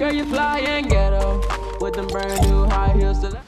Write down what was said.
Girl, you fly and ghetto with them brand new high heels.